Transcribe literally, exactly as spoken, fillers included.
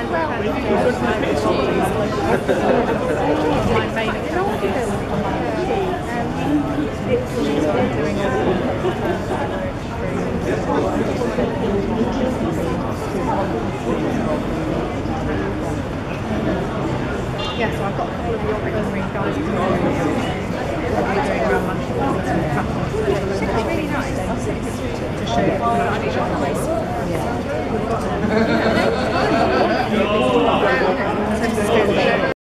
well, my main yeah, so I've got a couple of your recovery guys doing around monthly it's really nice to show you. Yeah.